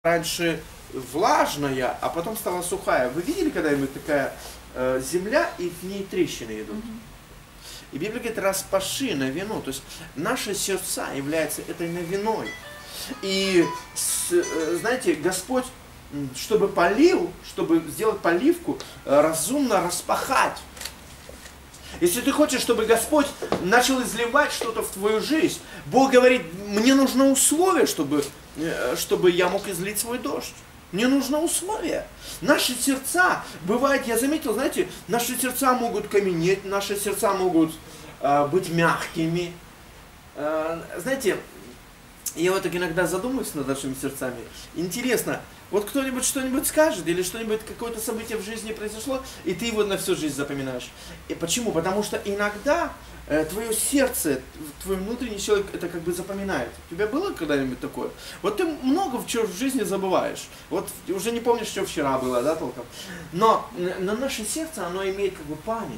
раньше влажная, а потом стала сухая. Вы видели когда-нибудь такая земля, и в ней трещины идут? И Библия говорит, распаши на вино. То есть наши сердца являются этой виной. И, знаете, Господь, чтобы полил, чтобы сделать поливку, разумно распахать. Если ты хочешь, чтобы Господь начал изливать что-то в твою жизнь, Бог говорит, мне нужно условие, чтобы я мог излить свой дождь. Мне нужно условие. Наши сердца, бывает, я заметил, знаете, наши сердца могут каменеть, наши сердца могут быть мягкими. Знаете, я вот так иногда задумываюсь над нашими сердцами. Интересно, вот кто-нибудь что-нибудь скажет, или что-нибудь, какое-то событие в жизни произошло, и ты его на всю жизнь запоминаешь. И почему? Потому что иногда твое сердце, твой внутренний человек это как бы запоминает. У тебя было когда-нибудь такое? Вот ты много чего в жизни забываешь. Вот уже не помнишь, что вчера было, да, толком. Но наше сердце, оно имеет как бы память.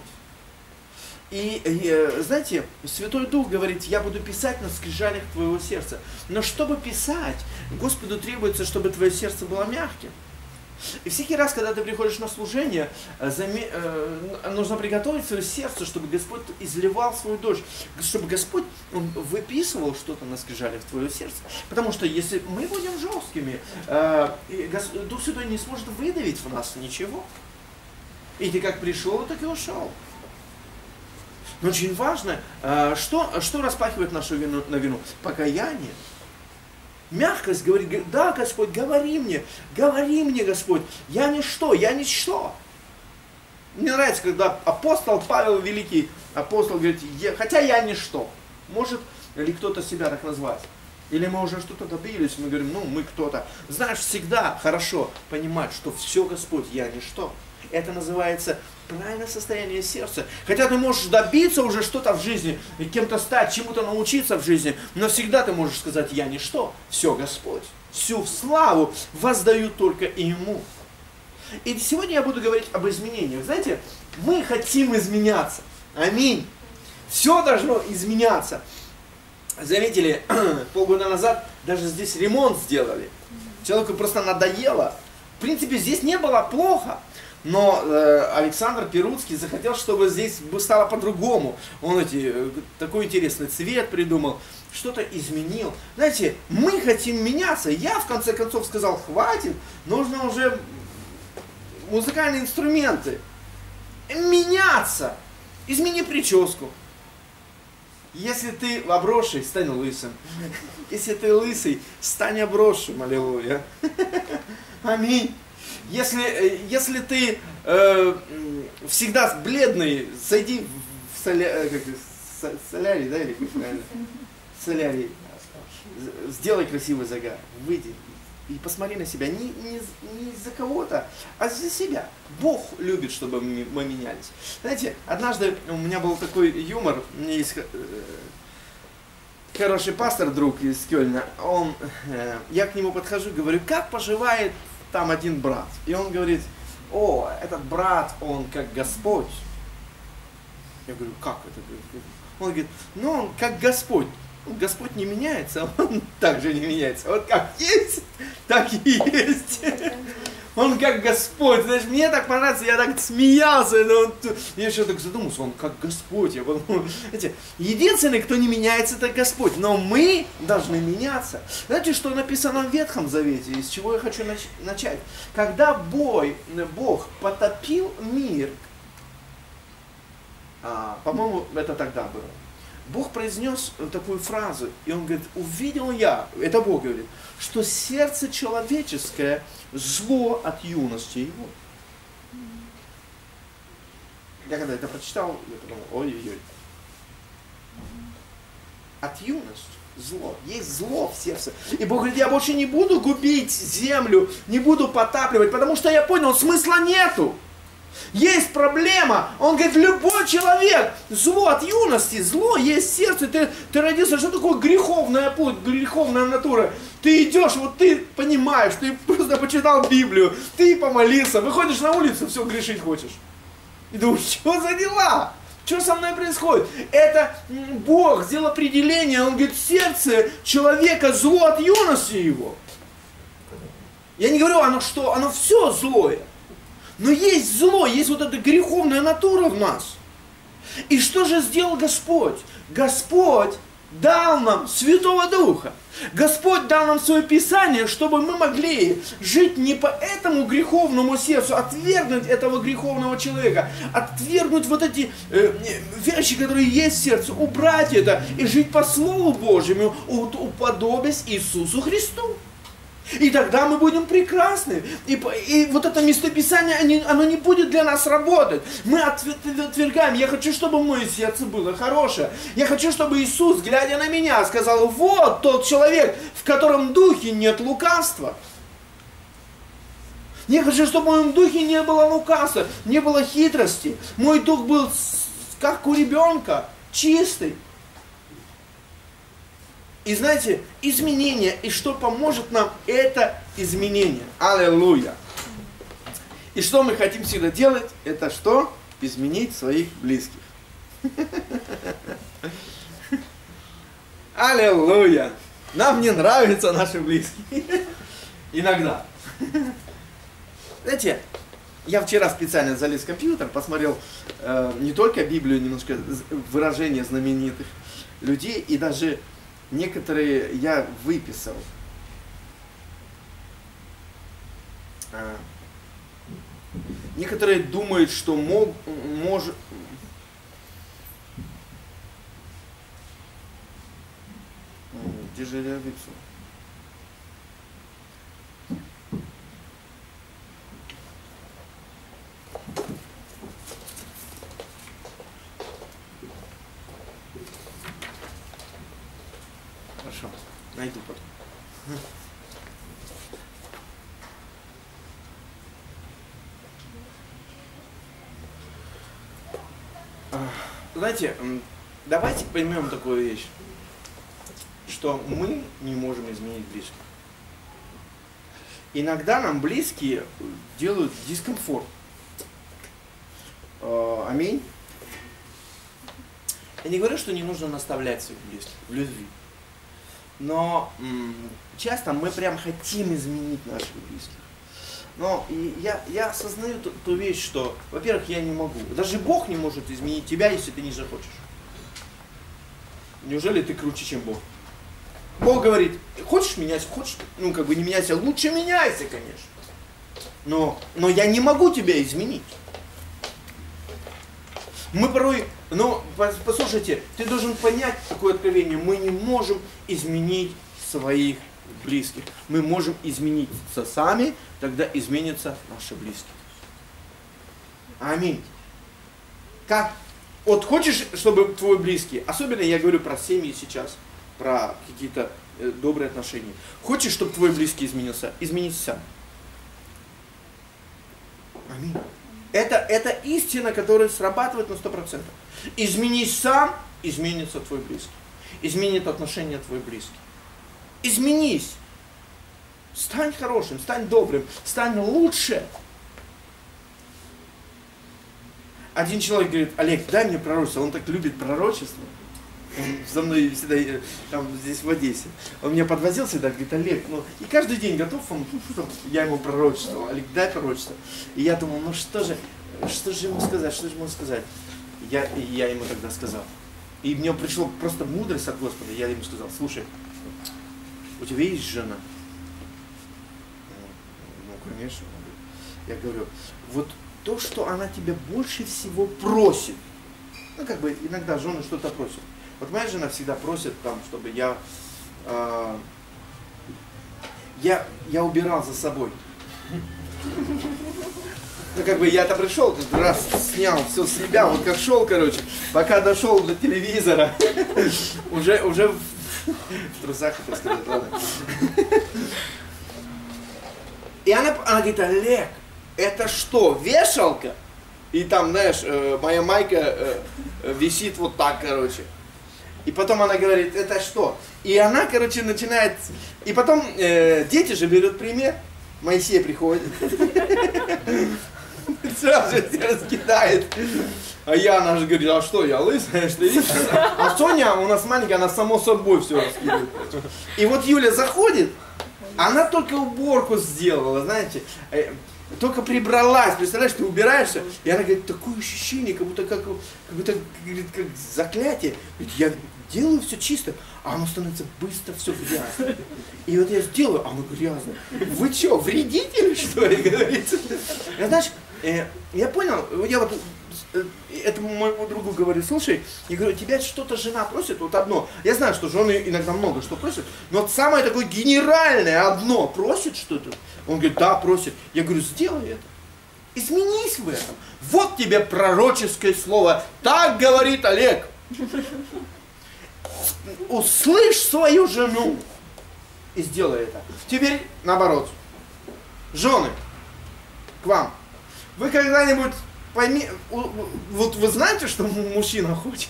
И знаете, Святой Дух говорит, я буду писать на скрижалях твоего сердца. Но чтобы писать, Господу требуется, чтобы твое сердце было мягким. И всякий раз, когда ты приходишь на служение, нужно приготовить свое сердце, чтобы Господь изливал свой дождь, чтобы Господь выписывал что-то на скрижалях твоего сердца. Потому что если мы будем жесткими, Дух Святой не сможет выдавить в нас ничего. И ты как пришел, так и ушел. Но очень важно, что распахивает нашу вину на вину? Покаяние. Мягкость говорит, да, Господь, говори мне, Господь, я ничто, я ничто. Мне нравится, когда апостол Павел, великий апостол, говорит, хотя я ничто. Может ли кто-то себя так назвать? Или мы уже что-то добились, мы говорим, мы кто-то. Знаешь, всегда хорошо понимать, что все, Господь, я ничто. Это называется правильное состояние сердца. Хотя ты можешь добиться уже что-то в жизни, кем-то стать, чему-то научиться в жизни, но всегда ты можешь сказать, я ничто, все Господь. Всю славу воздаю только Ему. И сегодня я буду говорить об изменениях. Знаете, мы хотим изменяться. Аминь. Все должно изменяться. Заметили, полгода назад даже здесь ремонт сделали. Человеку просто надоело. В принципе, здесь не было плохо. Но Александр Перуцкий захотел, чтобы здесь стало по-другому. Он такой интересный цвет придумал, что-то изменил. Знаете, мы хотим меняться. Я в конце концов сказал, хватит, нужно уже музыкальные инструменты. Меняться. Измени прическу. Если ты обросший, стань лысым. Если ты лысый, стань обросшим. Аллилуйя. Аминь. Если ты всегда бледный, сойди в солярий, да, или как правильно? Солярий. Сделай красивый загар, выйди и посмотри на себя. Не из-за кого-то, а за себя. Бог любит, чтобы мы менялись. Знаете, однажды у меня был такой юмор, у меня есть хороший пастор, друг из Кёльна, я к нему подхожу, говорю, как поживает там один брат. И он говорит, этот брат, он как Господь. Я говорю, как это? Он говорит, он как Господь. Господь не меняется, он также не меняется. Вот как есть, так и есть. Он как Господь. Знаешь, мне так понравился, я так смеялся. Я еще так задумался, он как Господь. Я подумал, знаете, единственный, кто не меняется, это Господь. Но мы должны меняться. Знаете, что написано в Ветхом Завете, из чего я хочу начать? Когда Бог потопил мир, по-моему, это тогда было, Бог произнес такую фразу, и Он говорит, увидел я, это Бог говорит, что сердце человеческое зло от юности его. Я когда это прочитал, я подумал, ой-ой-ой. От юности зло. Есть зло в сердце. И Бог говорит, я больше не буду губить землю, не буду потапливать, потому что я понял, смысла нету. Есть проблема. Он говорит, любой человек, зло от юности, зло есть в сердце. Ты родился, что такое греховная плоть, греховная натура? Ты идешь, вот ты понимаешь, ты просто почитал Библию, ты помолился, выходишь на улицу, все грешить хочешь. И думаешь, что за дела? Что со мной происходит? Это Бог сделал определение, Он говорит, сердце человека зло от юности его. Я не говорю, оно что, оно все злое. Но есть зло, есть вот эта греховная натура в нас. И что же сделал Господь? Господь дал нам Святого Духа. Господь дал нам свое Писание, чтобы мы могли жить не по этому греховному сердцу, отвергнуть этого греховного человека, отвергнуть вот эти вещи, которые есть в сердце, убрать это и жить по Слову Божьему, уподобясь Иисусу Христу. И тогда мы будем прекрасны. И вот это местописание, оно не будет для нас работать. Мы отвергаем. Я хочу, чтобы мое сердце было хорошее. Я хочу, чтобы Иисус, глядя на меня, сказал: вот тот человек, в котором в духе нет лукавства. Я хочу, чтобы в моем духе не было лукавства, не было хитрости. Мой дух был как у ребенка, чистый. И знаете, изменение, и что поможет нам, это изменение. Аллилуйя. И что мы хотим всегда делать, это что? Изменить своих близких. Аллилуйя. Нам не нравятся наши близкие. Иногда. Знаете, я вчера специально залез в компьютер, посмотрел не только Библию, немножко выражения знаменитых людей, и даже некоторые я выписал. Некоторые думают, что может... Где же я выписал? Хорошо, найду потом. Знаете, давайте поймем такую вещь, что мы не можем изменить близких. Иногда нам близкие делают дискомфорт. Аминь. Я не говорю, что не нужно наставлять своих близких в любви. Но часто мы прям хотим изменить наших близких. Но я осознаю ту вещь, что, во-первых, я не могу. Даже Бог не может изменить тебя, если ты не захочешь. Неужели ты круче, чем Бог? Бог говорит: хочешь меняйся, хочешь, не меняйся, лучше меняйся, конечно. Но я не могу тебя изменить. Мы порой, послушайте, ты должен понять такое откровение: мы не можем изменить своих близких. Мы можем измениться сами, тогда изменятся наши близкие. Аминь. Как? Вот хочешь, чтобы твой близкий, особенно я говорю про семьи сейчас, про какие-то добрые отношения. Хочешь, чтобы твой близкий изменился? Изменись сам. Аминь. Это истина, которая срабатывает на 100%. Изменись сам, изменится твой близкий. Изменит отношение твой близкий. Изменись. Стань хорошим, стань добрым, стань лучше. Один человек говорит: Олег, дай мне пророчество. Он так любит пророчество. Он за мной всегда, там, здесь в Одессе. Он меня подвозил всегда, говорит: Олег, и каждый день готов, я ему пророчествовал: Олег, дай пророчество. И я думал, что же ему сказать, Я ему тогда сказал. И мне пришло просто мудрость от Господа. Я ему сказал: слушай, у тебя есть жена? Конечно. Я говорю: вот то, что она тебя больше всего просит. Иногда жены что-то просят. Вот моя жена всегда просит, чтобы я убирал за собой. Я-то пришел, раз снял все с себя, вот как шел, пока дошел до телевизора, уже в трусах, так сказать, ладно. И она говорит: Олег, это что, вешалка? И там, знаешь, моя майка висит вот так, И потом она говорит: это что? И она, начинает... И потом дети же берут пример. Моисей приходит. Сразу же раскидает. А она же говорит: а что, я лысая, что ли? А Соня у нас маленькая, она само собой все раскидывает. И вот Юля заходит, Она только уборку сделала, знаете, только прибралась, представляешь, ты убираешься, и она говорит, такое ощущение, как будто говорит, как заклятие. Говорит, я делаю все чисто, а оно становится быстро все грязно. И вот я сделаю, а оно грязно. Вы что, вредители, что ли, говорится? Знаешь, я понял, я вот этому моему другу говорю, слушай, я говорю, тебя что-то жена просит, вот одно. Я знаю, что жены иногда много что просят, но вот самое такое генеральное одно просит что-то. Он говорит, да, просит. Я говорю, сделай это. Изменись в этом. Вот тебе пророческое слово. Так говорит Олег. Услышь свою жену и сделай это. Теперь наоборот. Жены, к вам. Вы когда-нибудь вот вы знаете, что мужчина хочет?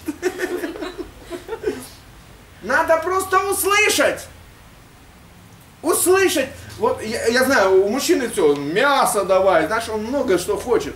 Надо просто услышать. Услышать. Вот я знаю, у мужчины все, мясо давай, знаешь, он много что хочет.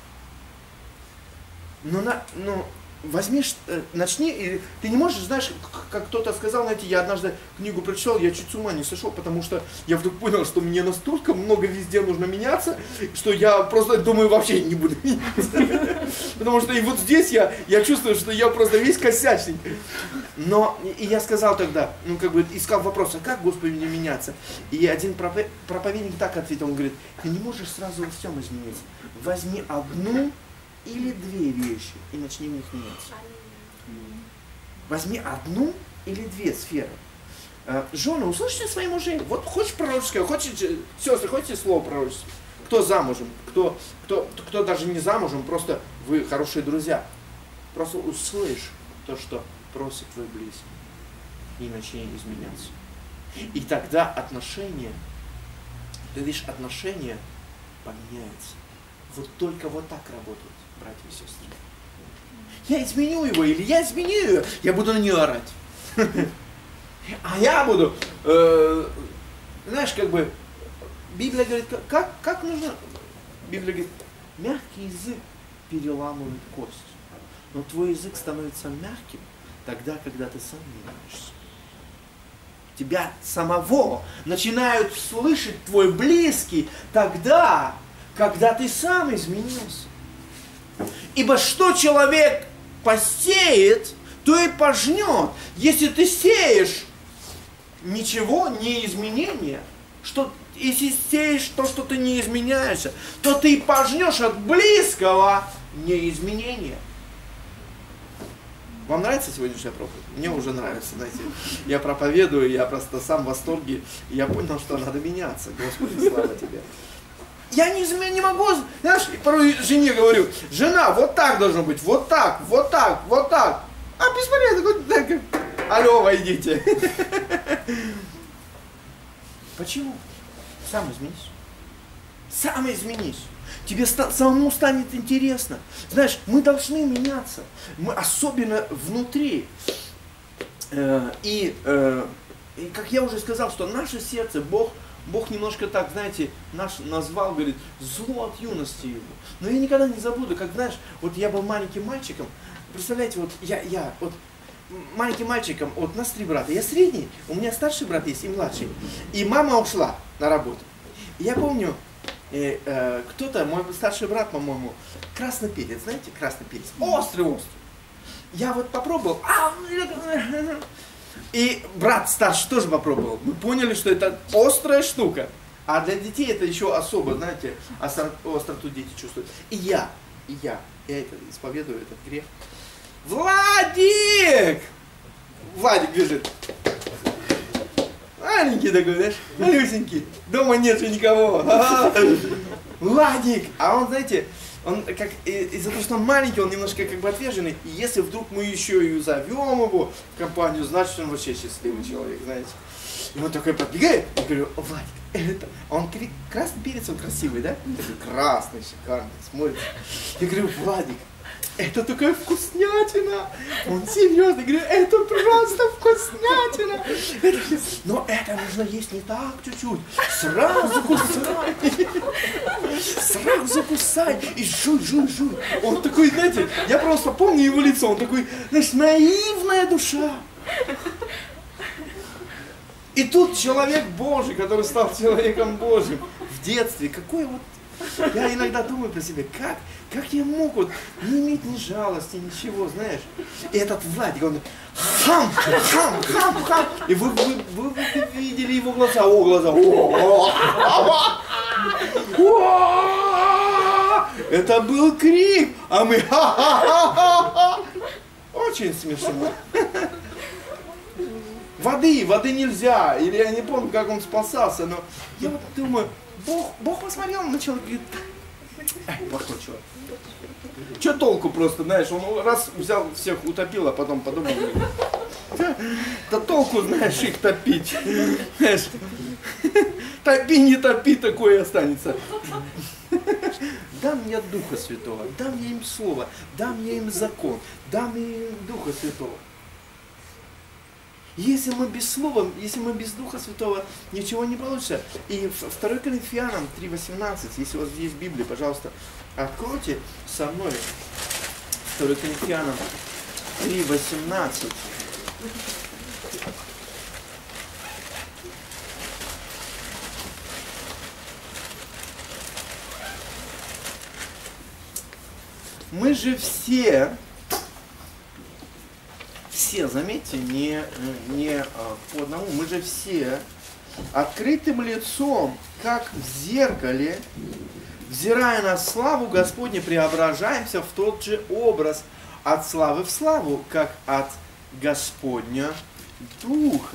Но возьми, начни, и ты не можешь, знаешь, как кто-то сказал, знаете, я однажды книгу прочитал, я чуть с ума не сошел, потому что я вдруг понял, что мне настолько много везде нужно меняться, что я просто думаю, вообще не буду меняться. Потому что и вот здесь я чувствую, что я просто весь косячник. Но, и я сказал тогда, искал вопрос, а как, Господи, мне меняться? И один проповедник так ответил, он говорит, ты не можешь сразу во всем измениться. Возьми одну или две вещи и начни в них меняться. Возьми одну или две сферы. Жены, услышите своих мужей. Вот хочешь пророческое, сестры, хотите слово пророческое? Кто замужем, кто даже не замужем, просто вы хорошие друзья. Просто услышь то, что просит твой близкий. И начни изменяться. И тогда отношения, ты видишь, отношения поменяются. Вот только вот так работают, братья и сестры. Я изменю его, или я изменю ее, я буду на нее орать. А я буду, знаешь, Библия говорит, как нужно, Библия говорит, мягкий язык переламывает кость. Но твой язык становится мягким тогда, когда ты сам меняешься. Тебя самого начинают слышать твой близкий тогда, когда ты сам изменился. Ибо что человек посеет, то и пожнет. Если ты сеешь ничего, не изменения, если сеешь то, что ты не изменяешься, то ты и пожнешь от близкого неизменения. Вам нравится сегодняшняя проповедь? Мне уже нравится, знаете. Я проповедую, я просто сам в восторге. И я понял, что надо меняться. Господи, слава тебе. Я не могу, знаешь, порой жене говорю, жена, вот так должно быть, вот так, вот так, вот так. А бесполезно, алло, войдите. Почему? Сам изменись. Сам изменись. Тебе самому станет интересно. Знаешь, мы должны меняться. Мы особенно внутри. И как я уже сказал, что наше сердце, Бог немножко так, знаете, наш назвал, говорит, зло от юности его. Но я никогда не забуду, как, знаешь, вот я был маленьким мальчиком, представляете, вот я маленьким мальчиком, вот нас 3 брата, я средний, у меня старший брат есть и младший. И мама ушла на работу. И я помню, кто-то, мой старший брат, по-моему, красный перец, знаете, красный перец, острый. Я вот попробовал, и брат старший тоже попробовал. Мы поняли, что это острая штука. А для детей это еще особо, знаете, остроту дети чувствуют. И я это исповедую, этот грех. Владик бежит. Маленький такой, знаешь, малюсенький. Дома нет же никого. Владик! А он, знаете, он как из-за того, что он маленький, он немножко отверженный. И если вдруг мы еще и зовем его в компанию, значит он вообще счастливый человек, знаете. И он такой подбегает, я говорю, Владик, это... Он красный перец, он красивый, да? Он такой красный, шикарный, смотрит. Я говорю, Владик, это такая вкуснятина. Он серьезно, я говорю, это просто вкуснятина. Но это нужно есть не так чуть-чуть. Сразу кусай. И жуй. Он такой, знаете, я просто помню его лицо. Он такой, знаешь, наивная душа. И И тут человек Божий, который стал человеком Божьим в детстве, какой вот... Я иногда думаю про себя, как я мог вот не иметь ни жалости, ничего, знаешь. И этот Владик, он хам. И вы видели его глаза, это был крик, а мы Очень смешно. Воды нельзя, или я не помню, как он спасался, но я вот думаю, Бог посмотрел на человека и говорит, плохой человек. Че толку просто, знаешь, он раз взял всех утопил, а потом подумал, да толку, знаешь, их топить. Знаешь, топи, не топи, такое и останется. Дам я Духа Святого, дам я им Слово, дам я им закон, дам я им Духа Святого. Если мы без Слова, если мы без Духа Святого, ничего не получится. И 2 Коринфянам 3:18, если у вас есть Библия, пожалуйста, откройте со мной 2 Коринфянам 3:18. Мы же все, заметьте, не по одному, мы же все открытым лицом, как в зеркале, взирая на славу Господню, преображаемся в тот же образ от славы в славу, как от Господня Духа.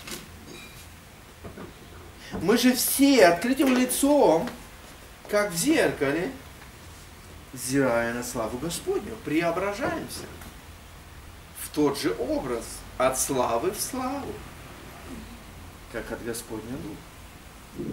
Мы же все открытым лицом, как в зеркале, взирая на славу Господню, преображаемся в тот же образ от славы в славу, как от Господня Духа.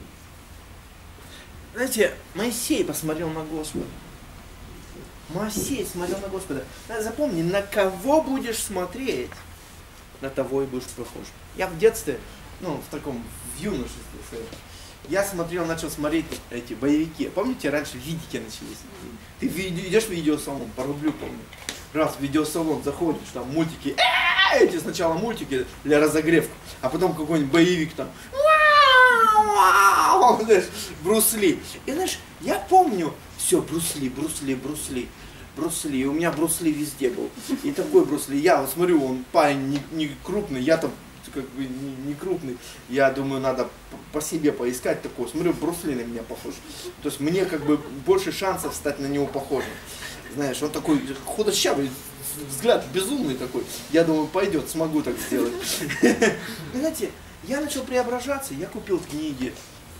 Знаете, Моисей посмотрел на Господа. Моисей смотрел на Господа. Запомни, на кого будешь смотреть, на того и будешь похож. Я в детстве, в юношестве, я начал смотреть эти боевики. Помните, раньше видики начались? Ты идешь в видеосалон, по рублю помню. Раз в видеосалон заходишь, там мультики, эти сначала мультики для разогревки, а потом какой-нибудь боевик там, знаешь, Брюс Ли. И знаешь, я помню, все, Брюс Ли. И у меня Брюс Ли везде был. И такой Брюс Ли. Я вот смотрю, он парень не крупный, я там как бы не крупный. Я думаю, надо по себе поискать такого. Смотрю, Брюс Ли на меня похож. То есть мне как бы больше шансов стать на него похожим. Знаешь, он такой худощавый, взгляд безумный такой. Я думаю, пойдет, смогу так сделать. Знаете, я начал преображаться, я купил книги,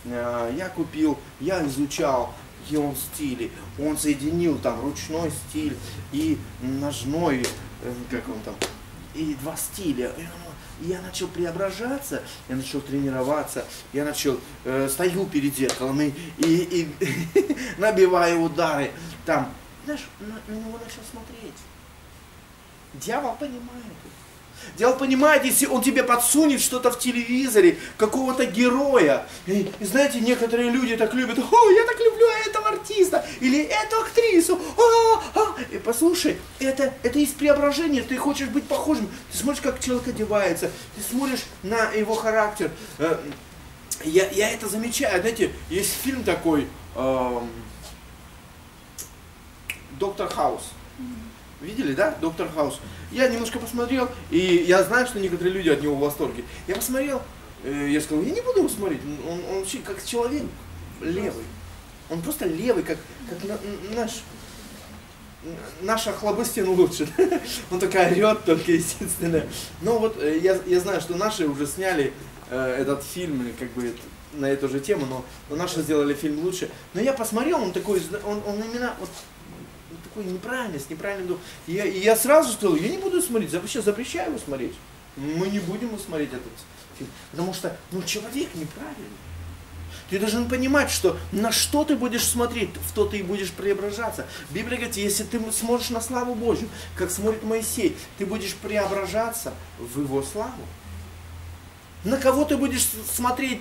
я изучал, и он стили. Он соединил там ручной стиль и ножной, как он там, и два стиля. И я начал преображаться, я начал тренироваться, я начал, стою перед зеркалом и набиваю удары. Там, знаешь, на него начал смотреть. Дьявол понимает. Дьявол понимает, если он тебе подсунет что-то в телевизоре, какого-то героя. И знаете, некоторые люди так любят, я так люблю этого артиста, или эту актрису. И послушай, это из преображения, ты хочешь быть похожим. Ты смотришь, как человек одевается, ты смотришь на его характер. Я это замечаю. Знаете, есть фильм такой, «Доктор Хаус». Видели, да? «Доктор Хаус». Я немножко посмотрел, и я знаю, что некоторые люди от него в восторге. Я посмотрел, я сказал, я не буду его смотреть. Он вообще как человек левый. Он просто левый, как наш Охлобыстин лучше. Он такая орет только, естественно. Но вот я знаю, что наши уже сняли этот фильм, как бы на эту же тему, но наши сделали фильм лучше. Но я посмотрел, он такой, он именно вот такой неправильный, с неправильным духом. И я сразу сказал, я не буду смотреть, запрещаю его смотреть. Мы не будем смотреть этот фильм. Потому что, человек неправильный. Ты должен понимать, что на что ты будешь смотреть, в то ты и будешь преображаться. Библия говорит, если ты смотришь на славу Божью, как смотрит Моисей, ты будешь преображаться в его славу. На кого ты будешь смотреть,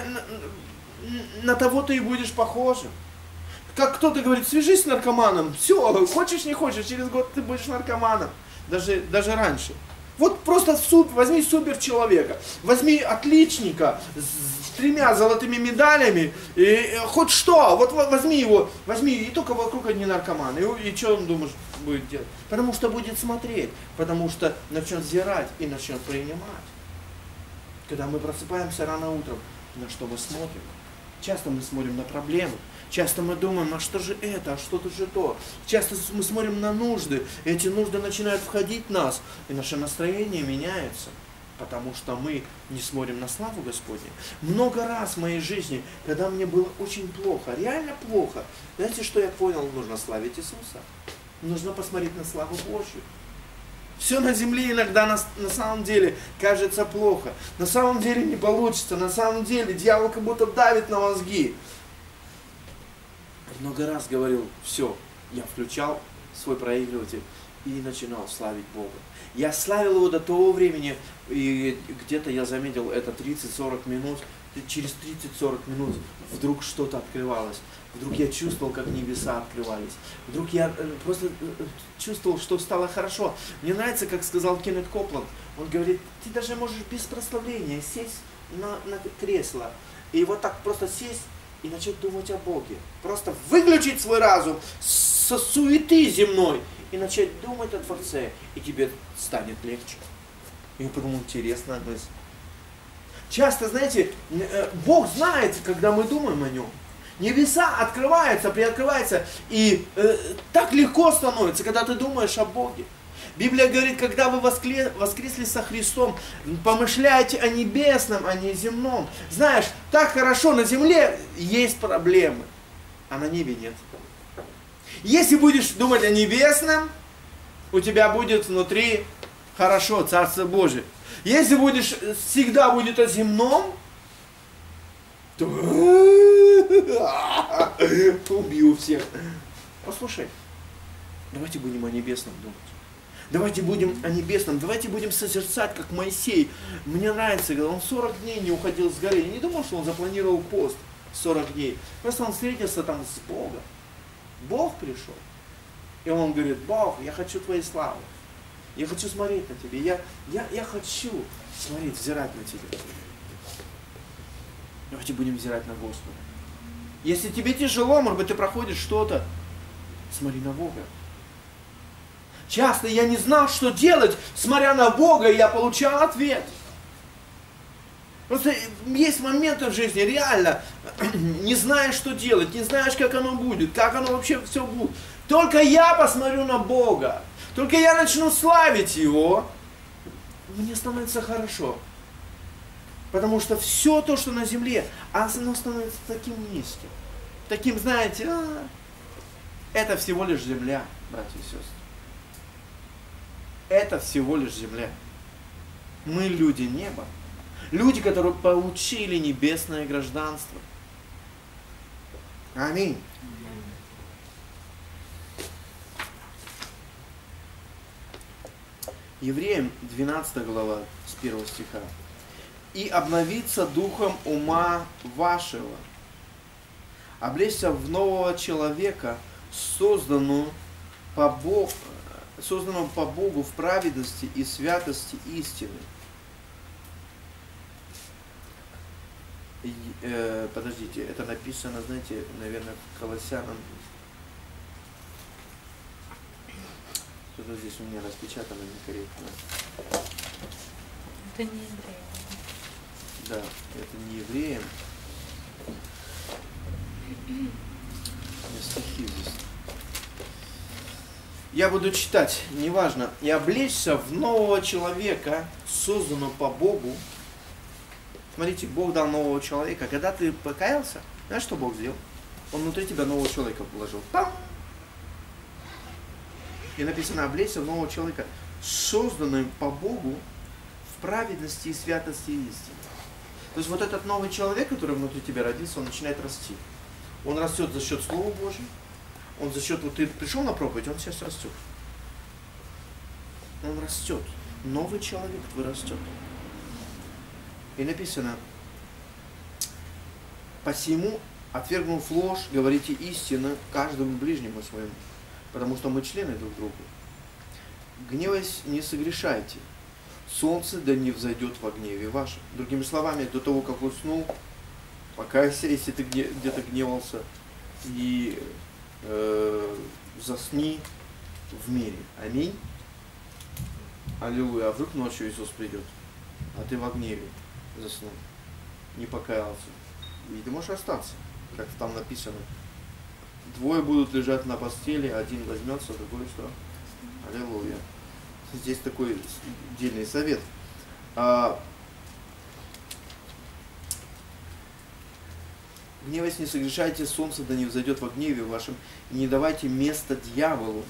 на того ты и будешь похожим. Как кто-то говорит, свяжись с наркоманом, все, хочешь не хочешь, через год ты будешь наркоманом, даже раньше. Вот просто возьми суперчеловека, возьми отличника с 3 золотыми медалями, и хоть что, вот возьми его, возьми, и только вокруг одни наркоманы, и что он, думаешь, будет делать? Потому что будет смотреть, потому что начнет взирать и начнет принимать. Когда мы просыпаемся рано утром, на что мы смотрим? Часто мы смотрим на проблемы. Часто мы думаем, а что же это, а что-то же то. Часто мы смотрим на нужды, и эти нужды начинают входить в нас, и наше настроение меняется, потому что мы не смотрим на славу Господню. Много раз в моей жизни, когда мне было очень плохо, реально плохо, знаете, что я понял? Нужно славить Иисуса. Нужно посмотреть на славу Божью. Все на земле иногда на самом деле кажется плохо. На самом деле не получится. На самом деле дьявол как будто давит на мозги. Много раз говорил, все, я включал свой проигрыватель и начинал славить Бога. Я славил Его до того времени, и где-то я заметил это 30-40 минут. Через 30-40 минут вдруг что-то открывалось. Вдруг я чувствовал, как небеса открывались. Вдруг я просто чувствовал, что стало хорошо. Мне нравится, как сказал Кеннет Копланд. Он говорит, ты даже можешь без прославления сесть на кресло. И вот так просто сесть и начать думать о Боге. Просто выключить свой разум со суеты земной и начать думать о Творце. И тебе станет легче. И я подумал, интересная мысль. Часто, знаете, Бог знает, когда мы думаем о Нем. Небеса открываются, приоткрываются, и так легко становится, когда ты думаешь о Боге. Библия говорит, когда вы воскресли со Христом, помышляйте о небесном, а не земном. Знаешь, так хорошо, на земле есть проблемы, а на небе нет. Если будешь думать о небесном, у тебя будет внутри хорошо, Царство Божие. Если будешь всегда будет о земном, то убью всех. Послушай, давайте будем о небесном думать. Давайте будем о небесном, давайте будем созерцать, как Моисей. Мне нравится, когда он 40 дней не уходил с горы. Я не думал, что он запланировал пост 40 дней. Просто он встретился там с Богом. Бог пришел. И он говорит, Бог, я хочу Твоей славы. Я хочу смотреть на Тебя. Я хочу смотреть, взирать на Тебя. Давайте будем взирать на Господа. Если тебе тяжело, может быть, ты проходишь что-то, смотри на Бога. Часто я не знал, что делать, смотря на Бога, и я получал ответ. Просто есть моменты в жизни, реально, не знаешь, что делать, не знаешь, как оно будет, как оно вообще все будет. Только я посмотрю на Бога, только я начну славить Его, мне становится хорошо. Потому что все то, что на земле, оно становится таким низким. Таким, знаете, это всего лишь земля, братья и сестры. Это всего лишь земля. Мы люди неба. Люди, которые получили небесное гражданство. Аминь. Евреям 12 глава с 1 стиха. И обновиться духом ума вашего, облечься в нового человека, созданного по Богу в праведности и святости истины. Подождите, это написано, знаете, наверное, в Колоссянам. Что-то здесь у меня распечатано некорректно. Это не евреям. Да, это не евреям. У меня стихи здесь. Я буду читать, неважно. И облечься в нового человека, созданного по Богу. Смотрите, Бог дал нового человека. Когда ты покаялся, знаешь, что Бог сделал? Он внутри тебя нового человека вложил. Там. И написано, облечься в нового человека, созданным по Богу в праведности и святости и истине. То есть вот этот новый человек, который внутри тебя родился, он начинает расти. Он растет за счет Слова Божьего. Он за счет, вот ты пришел на проповедь, он сейчас растет. Он растет. Новый человек твой растет. И написано, посему, отвергнув ложь, говорите истину каждому ближнему своему, потому что мы члены друг друга. Гневаясь, не согрешайте. солнце да не взойдет во гневе вашем. Другими словами, до того, как уснул, покайся, если ты где-то гневался, и засни в мире. Аминь. Аллилуйя. А вдруг ночью Иисус придет, а ты во гневе заснул, не покаялся. И ты можешь остаться, как там написано. Двое будут лежать на постели, один возьмется, другой что? Аллилуйя. Здесь такой отдельный совет. Гневаясь, не согрешайте, солнце да не взойдет во гневе вашем, и не давайте места дьяволу.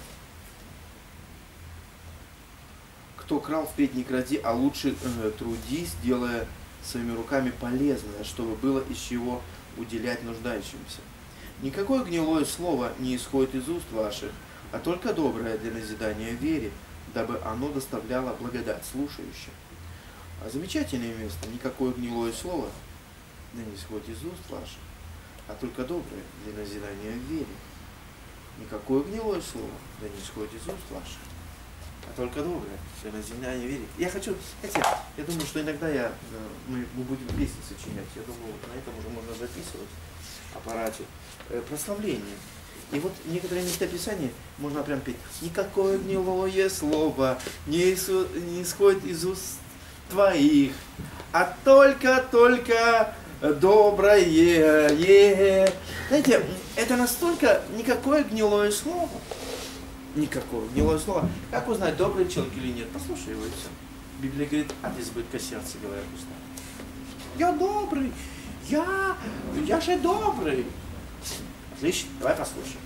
Кто крал, впредь не кради, а лучше трудись, делая своими руками полезное, чтобы было из чего уделять нуждающимся. Никакое гнилое слово не исходит из уст ваших, а только доброе для назидания в вере, дабы оно доставляло благодать слушающим. А замечательное место. Никакое гнилое слово да не исходит из уст ваших, а только доброе для назидания в вере. Никакое гнилое слово да не исходит из уст ваших, а только доброе для назидания в вере. Я хочу, знаете, я думаю, что иногда мы будем песни сочинять. Я думаю, вот на этом уже можно записывать аппарате. Прославление. И вот некоторые места Писания можно прям петь. Никакое гнилое слово не исходит из уст твоих, а только доброе. Знаете, это настолько никакое гнилое слово. Никакое гнилое слово. Как узнать, добрый человек или нет? Послушай его и все. Библия говорит, от избытка сердца говорят уста. Я добрый. Я же добрый. Отлично, давай послушаем.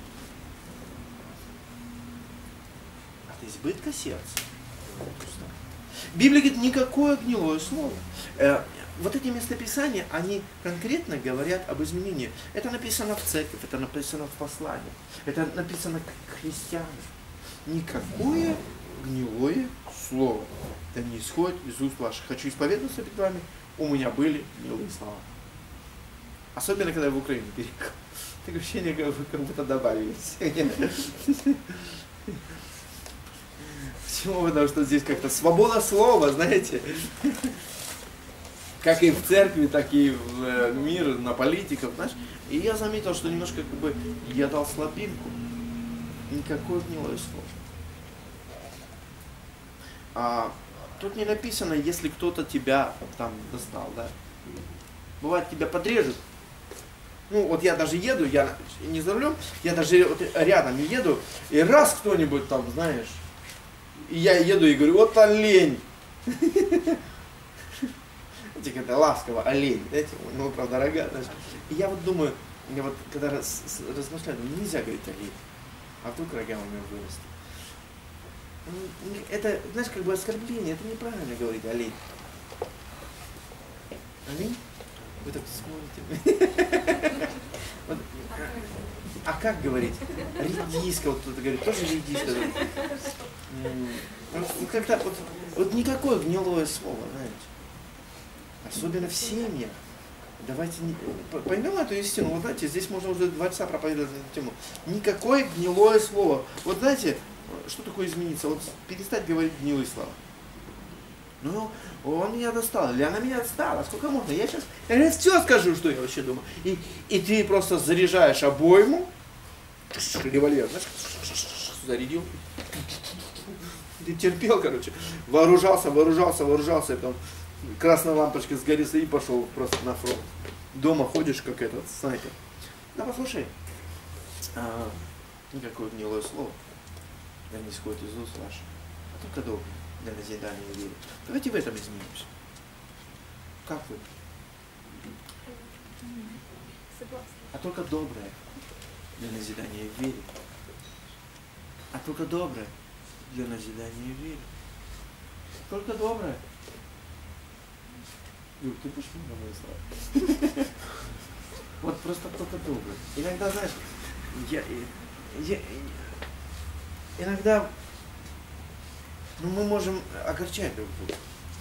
От избытка сердца. Библия говорит, никакое гнилое слово. Вот эти местописания, они конкретно говорят об изменении. Это написано в церкви, это написано в послании, это написано к христианам. Никакое гнилое слово. Это не исходит из уст ваших. Хочу исповедоваться перед вами, у меня были гнилые слова. Особенно, когда я в Украину переехал. Такое ощущение, как будто добавились. Почему? Потому что здесь как-то свобода слова, знаете. Как и в церкви, так и в мир, на политиков, знаешь. И я заметил, что немножко как бы я дал слабинку. Никакое гнилое слово. Тут не написано, если кто-то тебя там достал, да. Бывает, тебя подрежут. Ну, вот я даже еду, я не за рулем, я даже вот рядом еду, и раз кто-нибудь там, знаешь, и я еду и говорю, вот олень. Знаете, когда ласково, олень, знаете, ну, правда, рога, знаешь. И я вот думаю, я вот когда размышляю, нельзя говорить олень, а вдруг рога у него вырастут. Это, знаешь, как бы оскорбление, это неправильно говорить олень. Олень? Вы так смотрите. Вот. А как говорить? Редиска, вот кто-то говорит, тоже редиска. Как-то вот никакое гнилое слово, знаете. Особенно в семьях. Давайте поймем эту истину. Вот знаете, здесь можно уже 2 часа проповедовать на эту тему. Никакое гнилое слово. Вот знаете, что такое измениться? Вот перестать говорить гнилые слова. Ну, он меня достал, или она меня достала, сколько можно? Я сейчас все скажу, что я вообще думаю. И ты просто заряжаешь обойму, револьвер, знаешь, зарядил. Ты терпел, короче, вооружался, и потом красная лампочка сгорится и пошел просто на фронт. Дома ходишь, как этот снайпер. Да, послушай, никакое гнилое слово, да не исходит из уст ваших, а только доброе. Для назидания в вере. Давайте в этом изменимся. Как вы? А только доброе для назидания в вере. А только доброе для назидания в вере. Только доброе. Юр, ты будешь мне мои слова? Вот просто только доброе. Иногда, знаешь, иногда мы можем огорчать друг друга.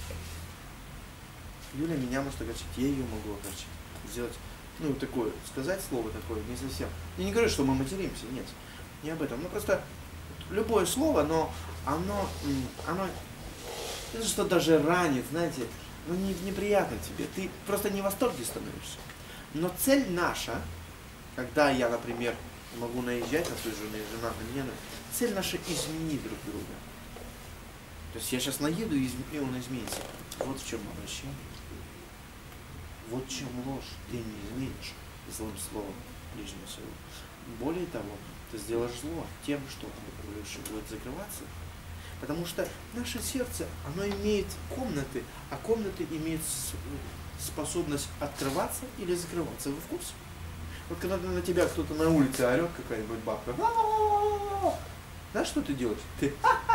Юля меня может огорчить, я ее могу огорчить. Сделать, такое, сказать слово такое, не совсем. Я не говорю, что мы материмся, нет, не об этом. Просто любое слово, но оно это что даже ранит, знаете, ну неприятно тебе, ты просто не в восторге становишься. Но цель наша, когда я, например, могу наезжать на свою жену, и жена на меня, цель наша изменить друг друга. То есть я сейчас наеду, и он изменится. Вот в чем обращение. Вот в чем ложь. Ты не изменишь злым словом ближнего своего. Более того, ты сделаешь зло тем, что лучше будет закрываться. Потому что наше сердце, оно имеет комнаты, а комнаты имеют способность открываться или закрываться. Вы в курсе? Вот когда на тебя кто-то на улице орет, какая-нибудь бабка, знаешь, что ты делаешь? Ты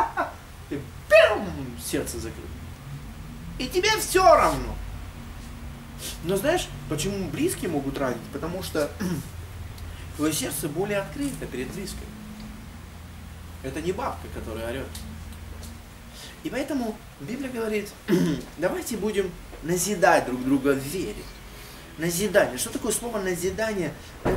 сердце закрыл. И тебе все равно. Но знаешь, почему близкие могут ранить? Потому что твое сердце более открыто перед близким. Это не бабка, которая орет. И поэтому Библия говорит, давайте будем назидать друг друга в вере. Назидание. Что такое слово назидание?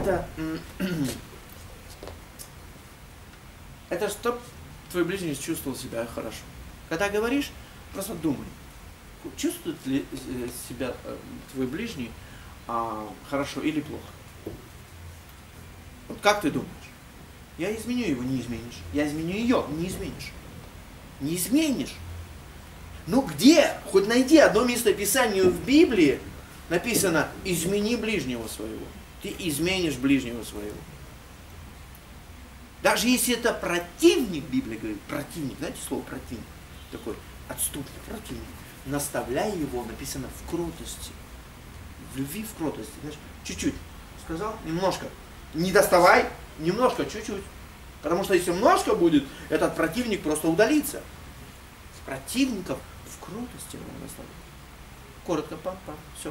Это чтобы твой ближний чувствовал себя хорошо. Когда говоришь, просто думай, чувствует ли себя твой ближний хорошо или плохо. Вот как ты думаешь? Я изменю его, не изменишь. Я изменю ее, не изменишь. Не изменишь. Ну где? Хоть найди одно место Писания в Библии, написано, измени ближнего своего. Ты изменишь ближнего своего. Даже если это противник, Библия говорит, противник, знаете слово противник? Такой отступник, противник. Наставляй его, написано, в кротости. В любви, в кротости. Знаешь, чуть-чуть. Сказал? Немножко. Не доставай, немножко, чуть-чуть. Потому что если немножко будет, этот противник просто удалится. Противников в кротости надо наставлять. Коротко, пам-пам, все.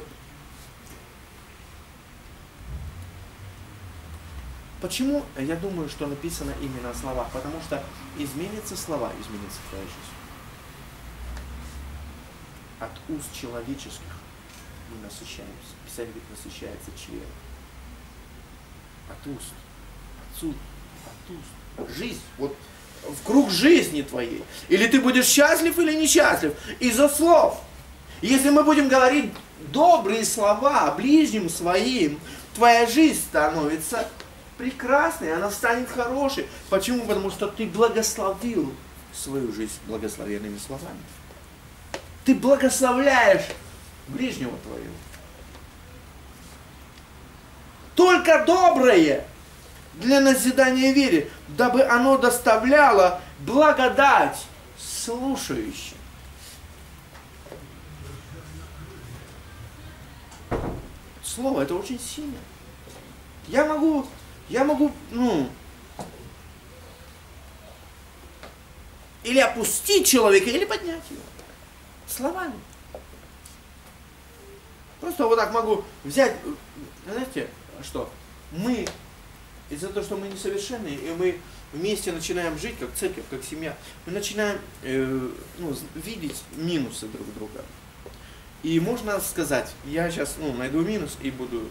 Почему я думаю, что написано именно о словах? Потому что изменятся слова, изменится твоя жизнь. От уст человеческих мы насыщаемся. Писание говорит, насыщается член. От уст. От уст. Жизнь. Вот в круг жизни твоей. Или ты будешь счастлив, или несчастлив. Из-за слов. Если мы будем говорить добрые слова ближним своим, твоя жизнь становится прекрасной, она станет хорошей. Почему? Потому что ты благословил свою жизнь благословенными словами. Ты благословляешь ближнего твоего. Только доброе для назидания вере, дабы оно доставляло благодать слушающим. Слово это очень сильно. Я могу, или опустить человека, или поднять его. Словами. Просто вот так могу взять, знаете, что? Мы, из-за того, что мы несовершенные, и мы вместе начинаем жить, как церковь, как семья, мы начинаем видеть минусы друг друга. И можно сказать, я сейчас найду минус и буду...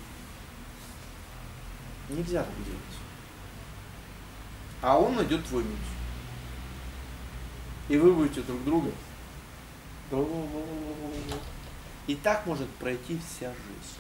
Нельзя так делать. А он найдет твой минус. И вы будете друг друга. И так может пройти вся жизнь.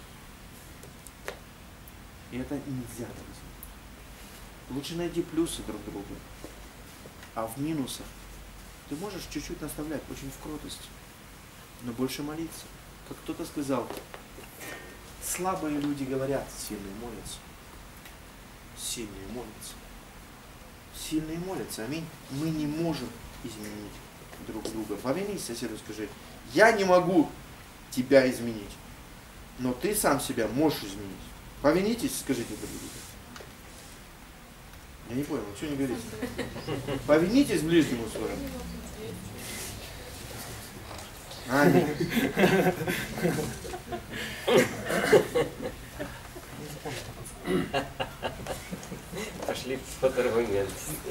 И это нельзя так сделать. Лучше найти плюсы друг друга. А в минусах ты можешь чуть-чуть наставлять, очень в кротости. Но больше молиться. Как кто-то сказал, слабые люди говорят, сильные молятся. Сильные молятся. Сильные молятся. Аминь. Мы не можем изменить друг друга. Повернись соседу, скажи, я не могу тебя изменить, но ты сам себя можешь изменить. Повинитесь, скажите это друг другу. Я не понял, что не говорите? Повинитесь ближнему своему. Аминь. Пошли в фотоаргумент.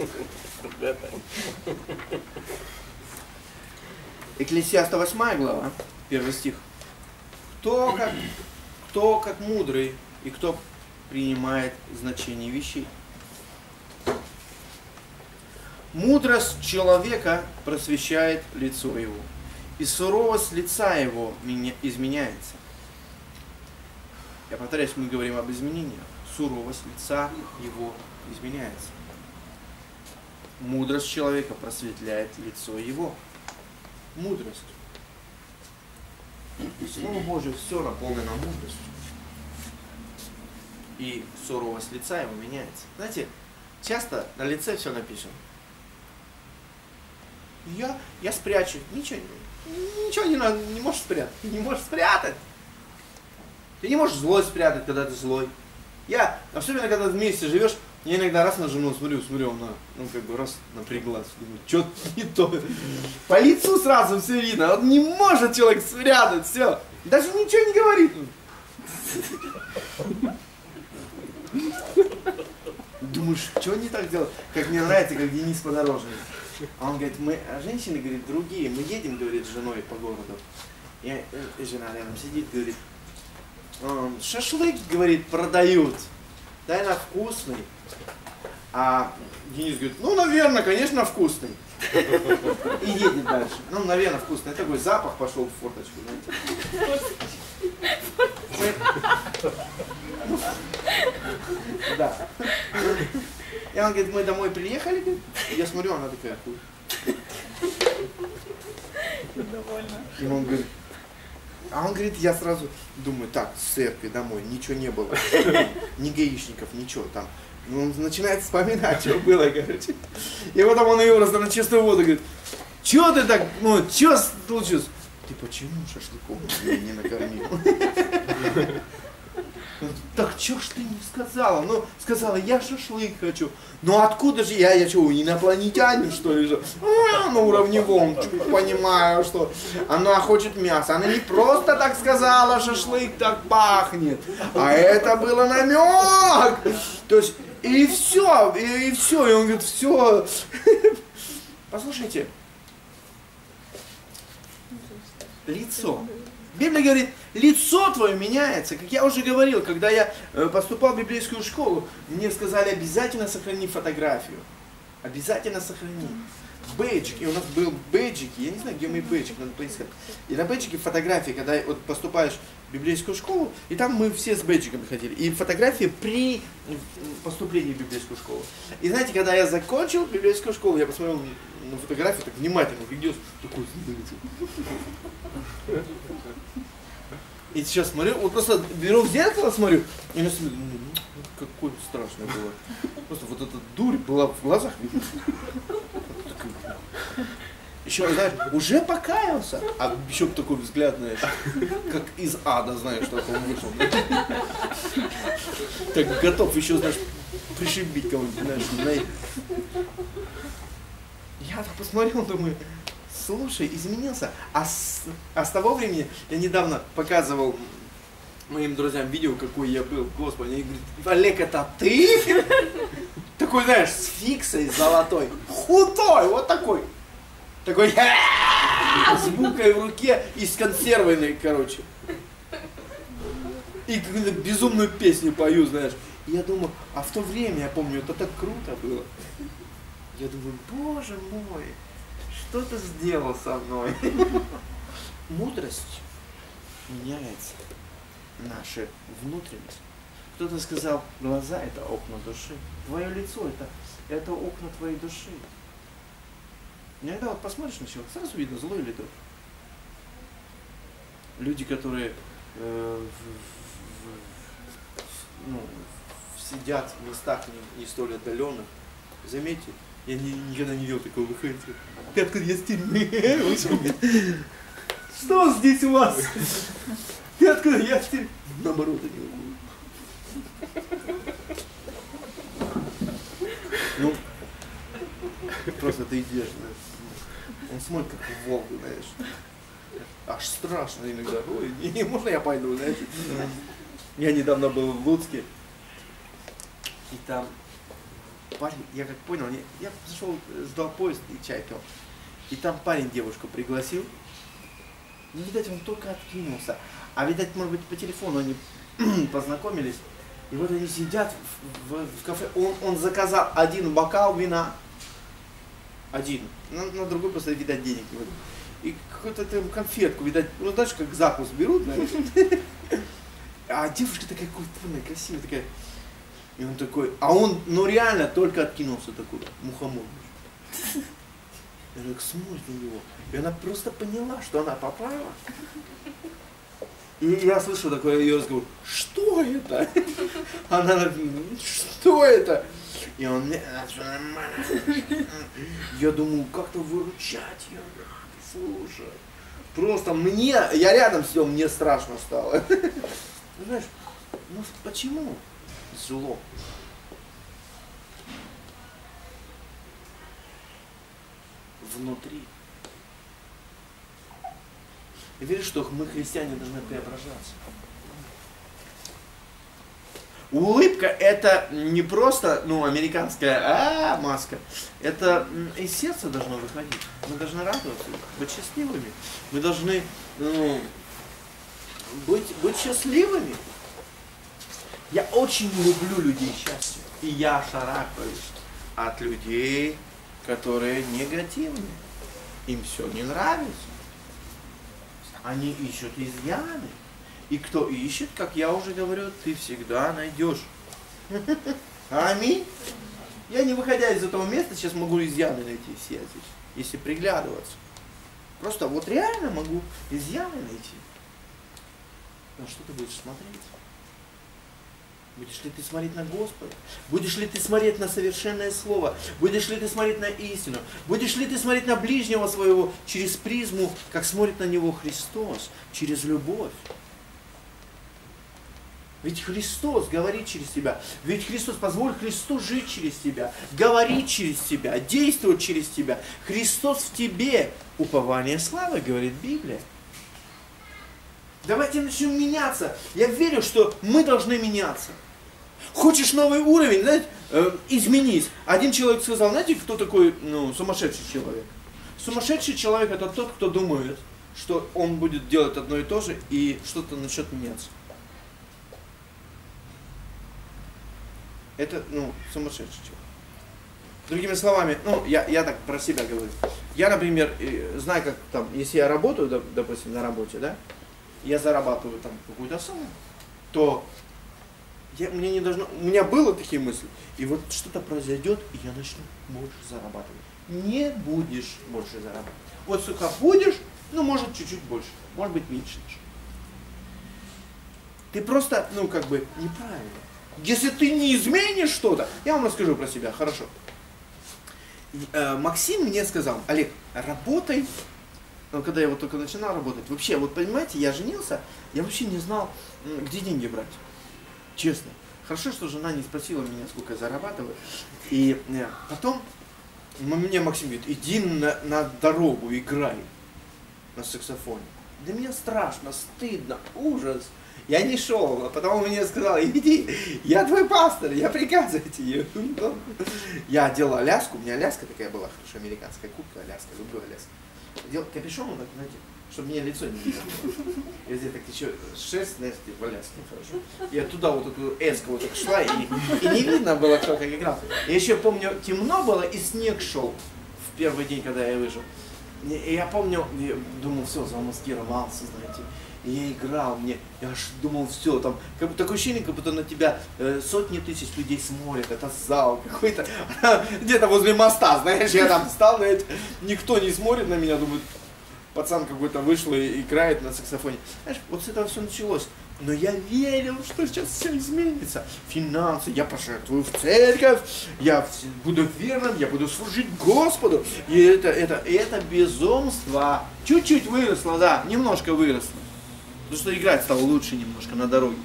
Экклесиаста 8 глава, 1 стих. Кто как мудрый и кто принимает значение вещей. Мудрость человека просвещает лицо его, и суровость лица его изменяется. Я повторяюсь, мы говорим об изменениях. Суровость лица его изменяется. Мудрость человека просветляет лицо его. Мудрость. Слово Божие все наполнено мудростью. И суровость лица его меняется. Знаете, часто на лице все написано. Я спрячу. Ничего не надо, не можешь спрятать. Не можешь спрятать. Ты не можешь злость спрятать, когда ты злой. Особенно когда вместе живешь, я иногда раз на жену смотрю, она, раз напряглась, думаю, что-то не то. По лицу сразу все видно, он не может человек спрятать, все. Даже ничего не говорит. Думаешь, что не так делать? Как мне нравится, как Денис Подорожный. А он говорит, женщины, говорит, другие, мы едем, говорит, с женой по городу. И жена рядом сидит, говорит, шашлык, говорит, продают. Да, на вкусный. А Денис говорит, наверное, конечно, вкусный. И едет дальше. Наверное, вкусный. Такой запах пошел в форточку. Да. И он говорит, мы домой приехали, говорит, я смотрю, она такая, и он говорит, я сразу думаю, так, с церкви домой, ничего не было, ни гаишников, ничего там. Он начинает вспоминать, что было, короче. И потом он ее просто на чистую воду говорит, что ты так, что случилось? Ты почему шашлыком меня не накормил? Так что ж ты не сказала? Сказала, я шашлык хочу. Откуда же я что, инопланетянин, что ли же? На уровневом, понимаю, что она хочет мясо. Она не просто так сказала, шашлык так пахнет, а это было намек. То есть, и все. И он говорит, все. Послушайте. Лицо. Библия говорит, лицо твое меняется. Как я уже говорил, когда я поступал в библейскую школу, мне сказали, обязательно сохрани фотографию. Обязательно сохрани. Бейджик. И у нас был бейджик, я не знаю, где мой бейджик, надо поискать. И на бейджике фотографии, когда поступаешь в библейскую школу, и там мы все с бейджиками ходили. И фотографии при поступлении в библейскую школу. И знаете, когда я закончил библейскую школу, я посмотрел на фотографию, так внимательно глядел, такой, и сейчас смотрю, просто беру в зеркало, смотрю, и я смотрю, какое страшное было. Просто вот эта дурь была в глазах видно. Еще, знаешь, уже покаялся, а еще такой взгляд, знаешь, как из ада, знаешь, что он вышел. Так готов еще, знаешь, пришибить кого-нибудь, знаешь. Я так посмотрел, думаю, слушай, изменился. А с того времени, я недавно показывал моим друзьям видео, какой я был, Господи, они говорят, Олег, это ты? Такой, знаешь, с фиксой золотой, худой, вот такой. Такой, с булкой в руке и с консервой, короче. И какую-то безумную песню пою, знаешь. И я думаю, а в то время, я помню, это так круто было. Я думаю, Боже мой, что ты сделал со мной? Мудрость меняется наша внутренность. Кто-то сказал, глаза это окна души. Твое лицо это окна твоей души. Иногда вот посмотришь на человека, сразу видно, злой или добрый. Люди, которые сидят в местах не столь отдаленных, заметьте, я никогда не видел такого выходить. Ты откуда, я с тюрьмы. Что здесь у вас? Ты откуда, я с тюрьмы. Наоборот, они просто ты идешь, знаешь. Он смотрит, как в Волгу, знаешь. Аж страшно иногда. Ой, можно я пойду, знаешь? Я недавно был в Луцке. И там парень, я как понял, я зашел, ждал поезд и чай пил. И там парень девушку пригласил. Ну, видать, он только откинулся. А видать, может быть, по телефону они познакомились. И вот они сидят в кафе. Он заказал один бокал вина. один, на другой просто, видать, денег не выдают. И какую-то там конфетку, видать, ну знаешь, как закус берут, наверное. А девушка такая культурная, красивая, такая. И он такой, а он, ну реально, только откинулся такой, мухомор. Я так смотрит на него. И она просто поняла, что она попала. И я слышу такой ее разговор, что это? Она, что это? И он, все нормально. Я думаю, как-то выручать ее. Слушай, просто мне, я рядом сидел, мне страшно стало. Знаешь, ну почему зло? Внутри. Я верю, что мы, христиане, должны преображаться. Улыбка это не просто, ну, американская маска. Это из сердца должно выходить. Мы должны радоваться, быть счастливыми. Мы должны быть счастливыми. Я очень люблю людей счастья. И я шарахаюсь от людей, которые негативные. Им все не нравится. Они ищут изъяны. И кто ищет, как я уже говорю, ты всегда найдешь. Аминь. Я, не выходя из этого места, сейчас могу изъяны найти все здесь, если приглядываться. Просто вот реально могу изъяны найти. На что ты будешь смотреть? Будешь ли ты смотреть на Господа? Будешь ли ты смотреть на совершенное Слово? Будешь ли ты смотреть на истину? Будешь ли ты смотреть на ближнего своего через призму, как смотрит на него Христос, через любовь? Ведь Христос говорит через тебя. Ведь Христос, позволь Христу жить через тебя, говорить через тебя, действовать через тебя. Христос в тебе. Упование славы, говорит Библия. Давайте начнем меняться. Я верю, что мы должны меняться. Хочешь новый уровень, знаете, изменись. Один человек сказал, знаете, кто такой сумасшедший человек? Сумасшедший человек это тот, кто думает, что он будет делать одно и то же, и что-то начнет меняться. Это, сумасшедший человек. Другими словами, я так про себя говорю. Я, например, знаю, как там, если я работаю, допустим, на работе, да, я зарабатываю там какую-то сумму, то у меня было такие мысли, и вот что-то произойдет, и я начну больше зарабатывать. Не будешь больше зарабатывать. Вот сколько будешь, может чуть-чуть больше, может быть меньше. Ты просто, неправильно. Если ты не изменишь что-то, я вам расскажу про себя, хорошо. Максим мне сказал, Олег, работай, когда я вот только начинал работать, вообще, вот понимаете, я женился, я вообще не знал, где деньги брать, честно. Хорошо, что жена не спросила меня, сколько я зарабатываю. И потом мне Максим говорит, иди на дорогу, играй на саксофоне. Для меня страшно, стыдно, ужас. Я не шел, а потом он мне сказал, иди, я твой пастор, я приказываю тебе. Я делал Аляску, у меня Аляска такая была, хорошая американская куртка, Аляска, люблю Аляску. Делал капюшон, вот так, знаете, чтобы мне лицо не видно. И здесь так еще шерсть, знаете, в Аляске, хорошо. Я туда вот эту эску вот так шла, и не видно было, кто как играл. Я еще помню, темно было, и снег шел в первый день, когда я вышел. И я помню, я думал, все, замаскировался, знаете. И я играл, я аж думал, все, там, такое ощущение, как будто на тебя сотни тысяч людей смотрят, это зал какой-то, где-то возле моста, знаешь, я там встал, знаете, никто не смотрит на меня, думаю, пацан какой-то вышел и играет на саксофоне. Знаешь, вот с этого все началось. Но я верил, что сейчас все изменится. Финансы, я пожертвую в церковь, я буду верным, я буду служить Господу. И это безумство. Чуть-чуть выросло, да, немножко выросло. Потому что играть стало лучше немножко на дороге.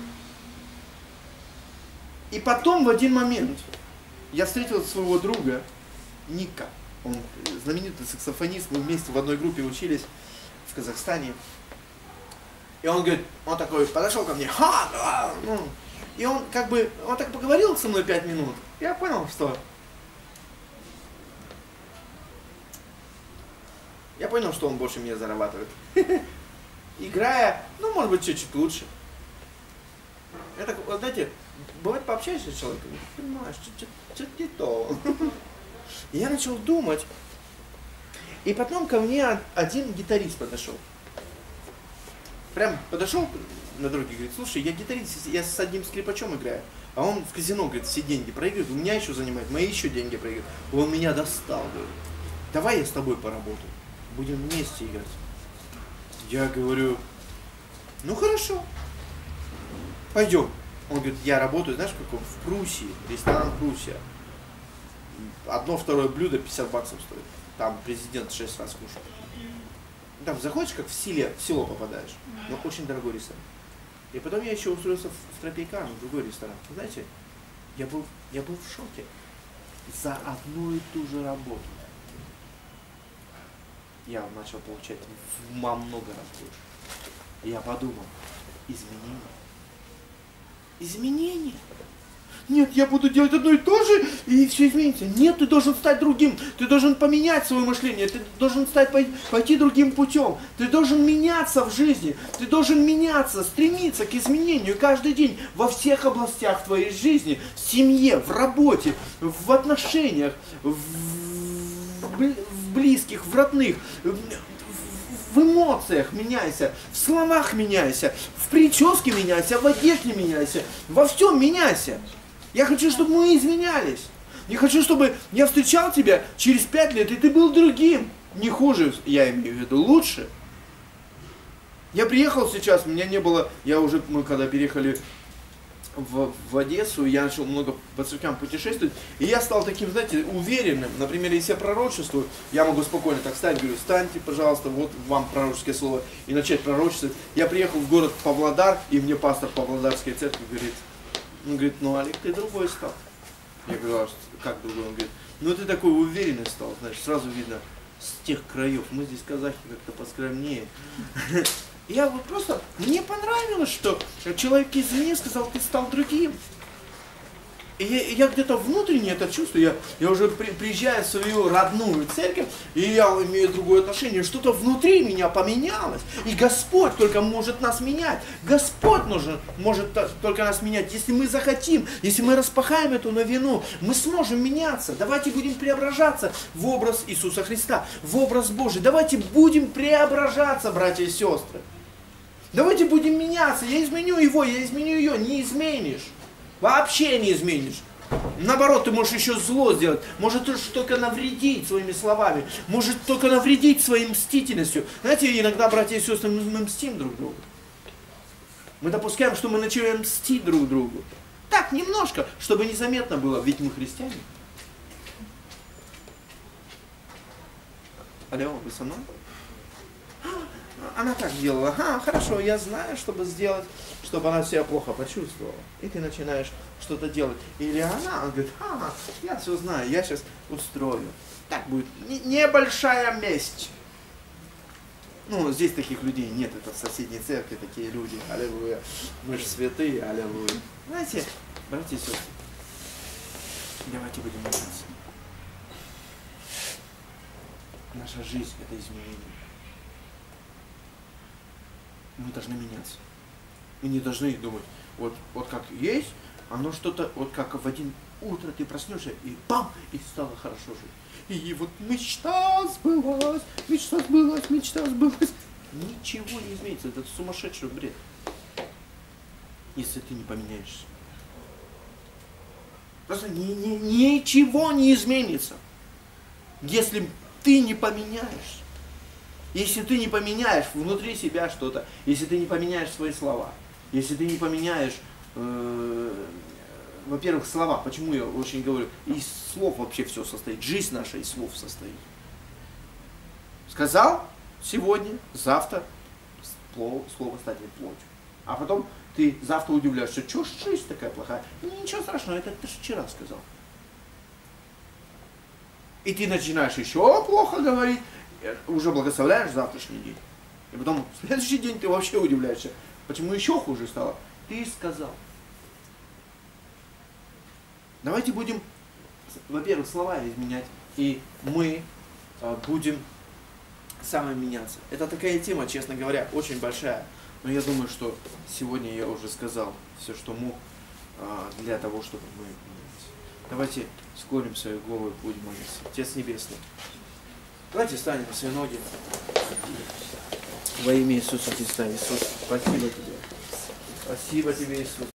И потом в один момент я встретил своего друга Ника. Он знаменитый саксофонист, мы вместе в одной группе учились в Казахстане. И он говорит, он такой подошел ко мне, и он он так поговорил со мной 5 минут. Я понял, что он больше меня зарабатывает. Играя, может быть, чуть-чуть лучше. Это, знаете, бывает пообщаешься с человеком, понимаешь, что-то не то. И я начал думать, И потом ко мне один гитарист подошел. Прям подошел на дороге, говорит, слушай, я гитарист, я с одним скрипачом играю. А он в казино, говорит, все деньги проигрывает, у меня еще занимает, мои еще деньги проигрывают. Он меня достал, говорит, давай я с тобой поработаю, будем вместе играть. Я говорю, ну хорошо, пойдем. Он говорит, я работаю, знаешь, в каком? В Пруссии, ресторан Пруссия. Одно-второе блюдо 50 баксов стоит. Там президент 6 раз кушает. Там заходишь, как в село попадаешь, но очень дорогой ресторан. И потом я еще устроился в Тропикана, в другой ресторан. Вы знаете, я был в шоке. За одну и ту же работу я начал получать во много раз больше. И я подумал, изменения. Нет, я буду делать одно и то же, и все изменится. Нет, ты должен стать другим, ты должен поменять свое мышление, ты должен пойти другим путем, ты должен меняться в жизни, ты должен меняться, стремиться к изменению каждый день во всех областях твоей жизни, в семье, в работе, в отношениях, в близких, в родных, в эмоциях меняйся, в словах меняйся, в прическе меняйся, в одежде меняйся, во всем меняйся. Я хочу, чтобы мы изменялись. Я хочу, чтобы я встречал тебя через 5 лет, и ты был другим. Не хуже, я имею в виду, лучше. Я приехал сейчас, меня не было, мы когда переехали в Одессу, я начал много по церквям путешествовать, и я стал таким, знаете, уверенным. Например, если я пророчествую, я могу спокойно так стать, говорю, встаньте, пожалуйста, вот вам пророческое слово, и начать пророчествовать. Я приехал в город Павлодар, и мне пастор Павлодарской церкви говорит, ну, Олег, ты другой стал. Я говорю, а как другой? Он говорит, ну ты такой уверенный стал, значит, сразу видно с тех краев. Мы здесь казахи как-то поскромнее. Я вот просто, мне понравилось, что человек из мне сказал, ты стал другим. И я где-то внутренне это чувствую, я уже приезжаю в свою родную церковь, и я имею другое отношение, что-то внутри меня поменялось. И Господь только может нас менять. Господь может только нас менять. Если мы захотим, если мы распахаем эту новину, мы сможем меняться. Давайте будем преображаться в образ Иисуса Христа, в образ Божий. Давайте будем преображаться, братья и сестры. Давайте будем меняться. Я изменю его, я изменю ее. Не изменишь. Вообще не изменишь. Наоборот, ты можешь еще зло сделать. Может только навредить своими словами. Может только навредить своей мстительностью. Знаете, иногда, братья и сестры, мы мстим друг другу. Мы допускаем, что мы начинаем мстить друг другу. Так, немножко, чтобы незаметно было, ведь мы христиане. Алло, вы со мной? Она так делала, хорошо, я знаю, чтобы сделать, чтобы она себя плохо почувствовала. И ты начинаешь что-то делать. Или она говорит, я все знаю, я сейчас устрою. Так будет небольшая месть. Ну, здесь таких людей нет, это в соседней церкви такие люди, аллилуйя. Мы же святые, аллилуйя. Знаете, братья и сестры, давайте будем меняться. Наша жизнь – это изменение. Мы должны меняться. Мы не должны думать, вот как есть, оно что-то, вот как в один утро ты проснешься, и бам, и стало хорошо жить. И вот мечта сбылась. Ничего не изменится, это сумасшедший бред. Если ты не поменяешься. Просто ничего не изменится. Если ты не поменяешься. Если ты не поменяешь внутри себя что-то, если ты не поменяешь свои слова, если ты не поменяешь, во-первых, слова, почему я очень говорю, из слов вообще все состоит, жизнь наша из слов состоит. Сказал сегодня, завтра слово станет плотью. А потом ты завтра удивляешься, что ж жизнь такая плохая? Ничего страшного, это ты же вчера сказал. И ты начинаешь еще плохо говорить, уже благословляешь завтрашний день. И потом в следующий день ты вообще удивляешься, почему еще хуже стало. Ты сказал. Давайте будем, во-первых, слова изменять, и мы будем сами меняться. Это такая тема, честно говоря, очень большая. Но я думаю, что сегодня я уже сказал все, что мог для того, чтобы мы менялись. Давайте склоним свою голову и будем молиться. Отец Небесный, Давайте встанем на свои ноги. Во имя Иисуса Христа. Иисус, спасибо тебе. Спасибо тебе, Иисус.